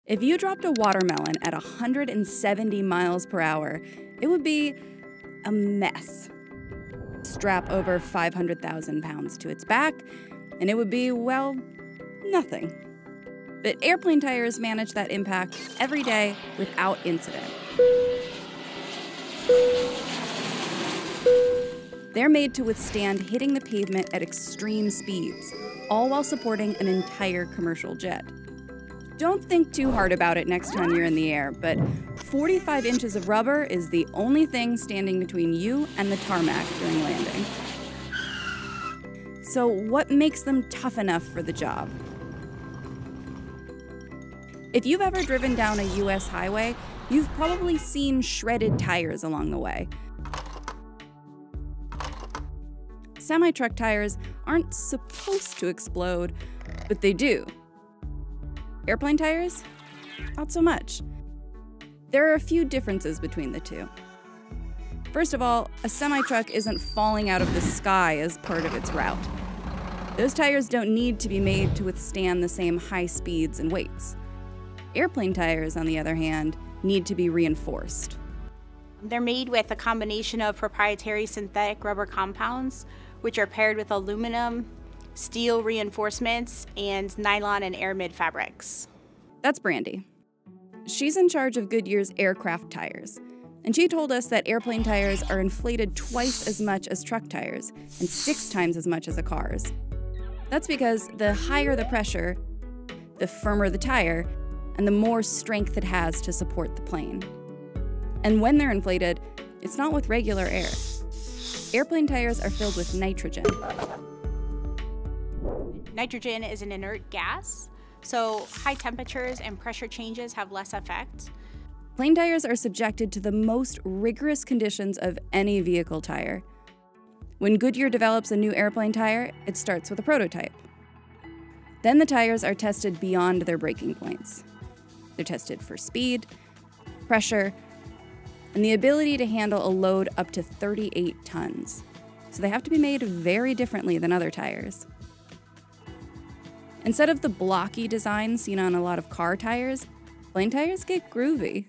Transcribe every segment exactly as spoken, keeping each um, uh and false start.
If you dropped a watermelon at one hundred seventy miles per hour, it would be a mess. Strap over five hundred thousand pounds to its back, and it would be, well, nothing. But airplane tires manage that impact every day without incident. They're made to withstand hitting the pavement at extreme speeds, all while supporting an entire commercial jet. Don't think too hard about it next time you're in the air, but forty-five inches of rubber is the only thing standing between you and the tarmac during landing. So what makes them tough enough for the job? If you've ever driven down a U S highway, you've probably seen shredded tires along the way. Semi-truck tires aren't supposed to explode, but they do. Airplane tires? Not so much. There are a few differences between the two. First of all, a semi-truck isn't falling out of the sky as part of its route. Those tires don't need to be made to withstand the same high speeds and weights. Airplane tires, on the other hand, need to be reinforced. They're made with a combination of proprietary synthetic rubber compounds, which are paired with aluminum, steel reinforcements, and nylon and aramid fabrics. That's Brandy. She's in charge of Goodyear's aircraft tires, and she told us that airplane tires are inflated twice as much as truck tires and six times as much as a car's. That's because the higher the pressure, the firmer the tire, and the more strength it has to support the plane. And when they're inflated, it's not with regular air. Airplane tires are filled with nitrogen. Nitrogen is an inert gas, so high temperatures and pressure changes have less effect. Plane tires are subjected to the most rigorous conditions of any vehicle tire. When Goodyear develops a new airplane tire, it starts with a prototype. Then the tires are tested beyond their breaking points. They're tested for speed, pressure, and the ability to handle a load up to thirty-eight tons. So they have to be made very differently than other tires. Instead of the blocky design seen on a lot of car tires, plane tires get groovy.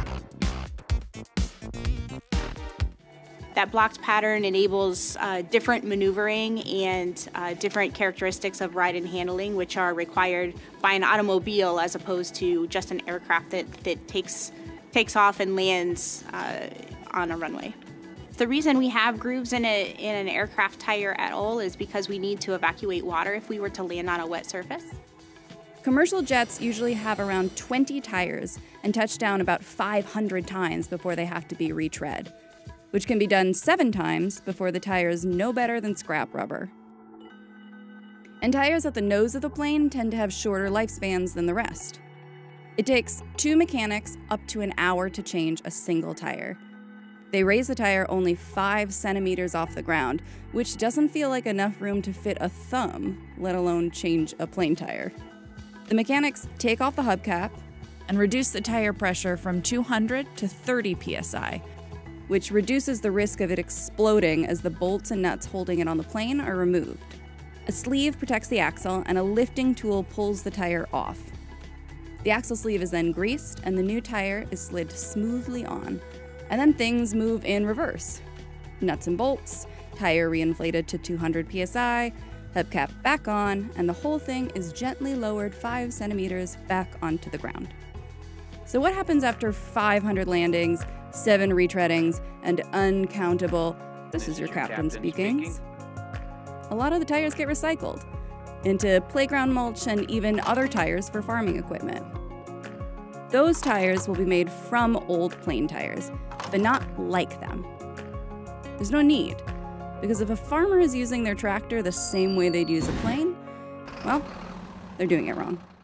That blocked pattern enables uh, different maneuvering and uh, different characteristics of ride and handling, which are required by an automobile as opposed to just an aircraft that, that takes, takes off and lands uh, on a runway. The reason we have grooves in, a, in an aircraft tire at all is because we need to evacuate water if we were to land on a wet surface. Commercial jets usually have around twenty tires and touch down about five hundred times before they have to be retread, which can be done seven times before the tire is no better than scrap rubber. And tires at the nose of the plane tend to have shorter lifespans than the rest. It takes two mechanics up to an hour to change a single tire. They raise the tire only five centimeters off the ground, which doesn't feel like enough room to fit a thumb, let alone change a plane tire. The mechanics take off the hubcap and reduce the tire pressure from two hundred to thirty P S I, which reduces the risk of it exploding as the bolts and nuts holding it on the plane are removed. A sleeve protects the axle, and a lifting tool pulls the tire off. The axle sleeve is then greased, and the new tire is slid smoothly on. And then things move in reverse. Nuts and bolts, tire reinflated to two hundred P S I, hubcap back on, and the whole thing is gently lowered five centimeters back onto the ground. So what happens after five hundred landings, seven retreadings, and uncountable, this is your captain speaking, a lot of the tires get recycled into playground mulch and even other tires for farming equipment. Those tires will be made from old plane tires, but not like them. There's no need, because if a farmer is using their tractor the same way they'd use a plane, well, they're doing it wrong.